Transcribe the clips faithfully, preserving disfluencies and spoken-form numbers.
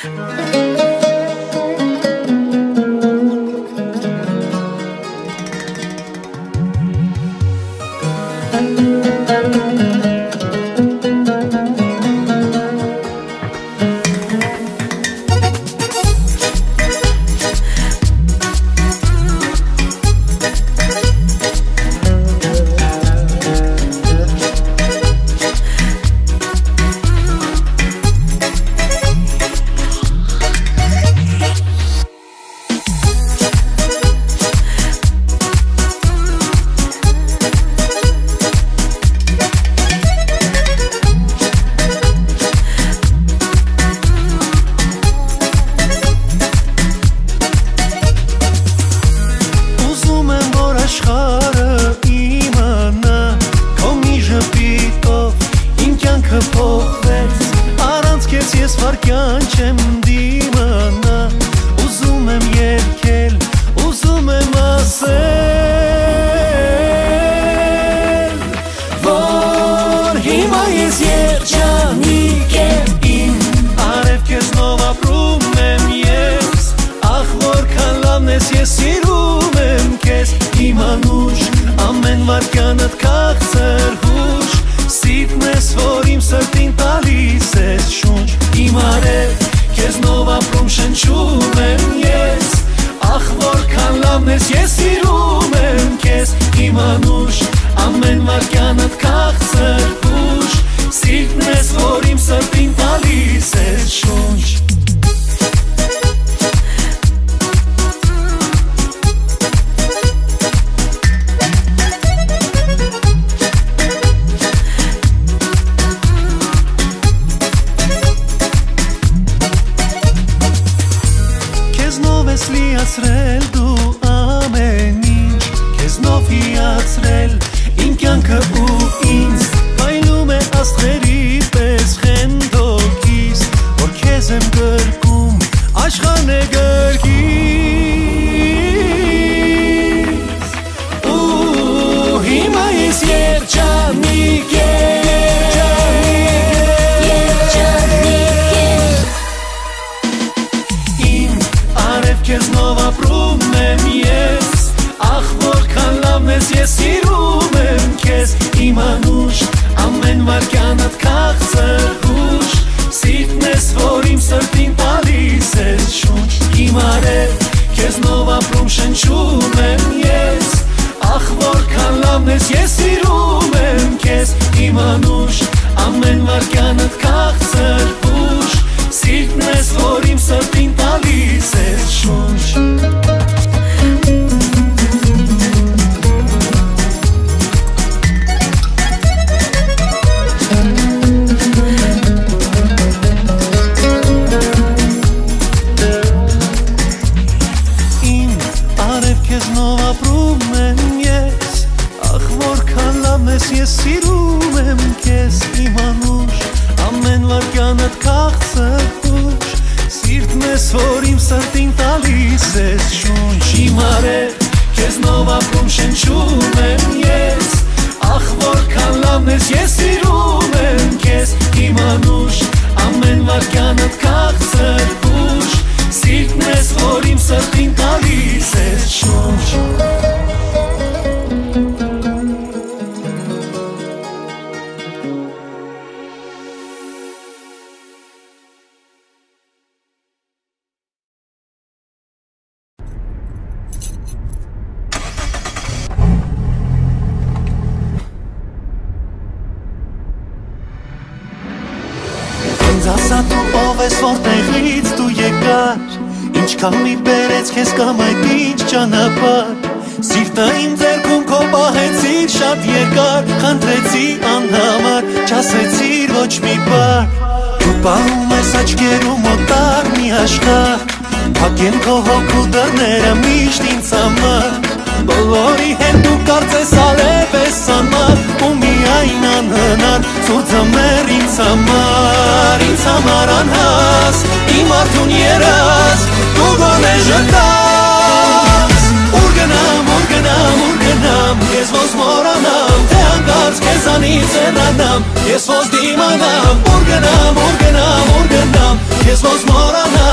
Ես ոնց դիմանամ, ուր գնամ, ուր գնամ, ուր գնամ, ես ոնց մոռանամ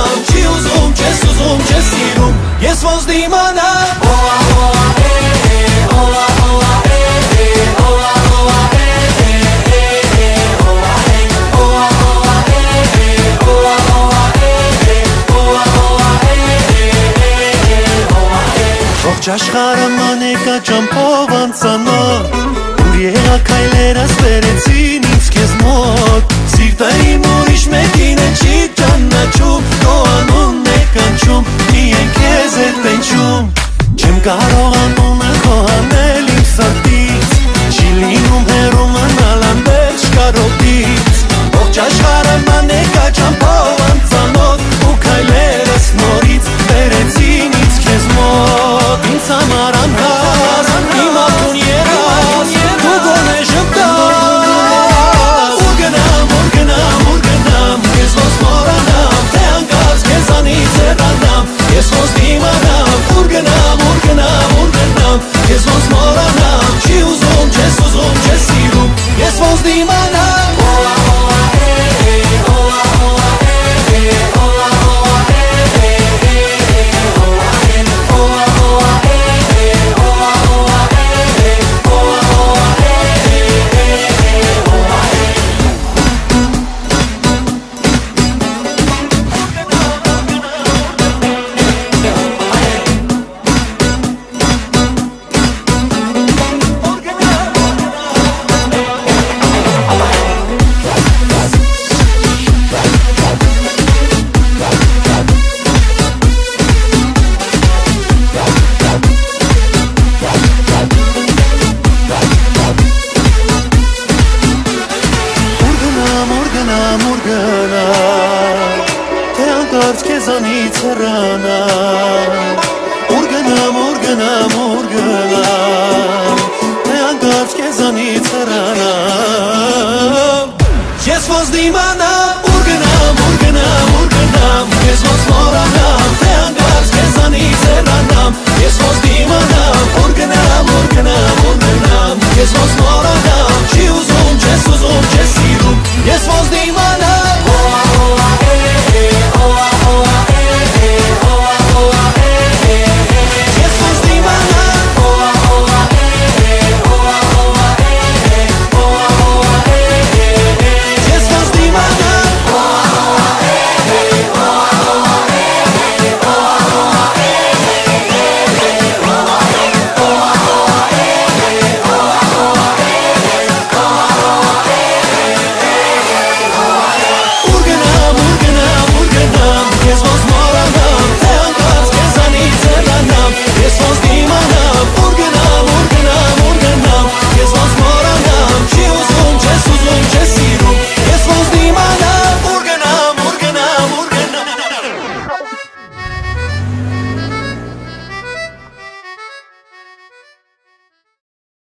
ես ոնց դիմանամ Ողջ աշխարհը մանեկա ճամփով անծանոթ Ուր եղա քայլերս բերեցին ինձ քեզ մոտ Սիրտը իմ ուրիշ մեկին է չի ճանաչում Քո անունն է կանչում միայն քեզ է տենչում Չեմ կարող անունը քո հանել իմ սրտից Չի լինում հեռու մնալ անվերջ կարոտից Ողջ աշխարհը մանեկա ճամփով անծանոթ Ու քայլերս նորից բերեցին ինձ քեզ մոտ Ինձ համար անկաս, իմ ատուն երաս, դու գոնե ժպտաս Ուր գնամ, ուր գնամ, ուր գնամ, ես ոնց մոռանամ Թե անկաս քեզանից հեռանամ, ես ոնց դիմանամ Ուր գնամ, ուր գնամ, ուր գնամ, ես ոնց մոռանամ Չի ուզում, չես ուզում, չես սիրում, ես ոնց դիմանամ քեզանից հեռանամ Ուր գնամ, ուր գնամ, ուր գնամ Թե անկարծ քեզանից հեռանամ Ես ոնց դիմանամ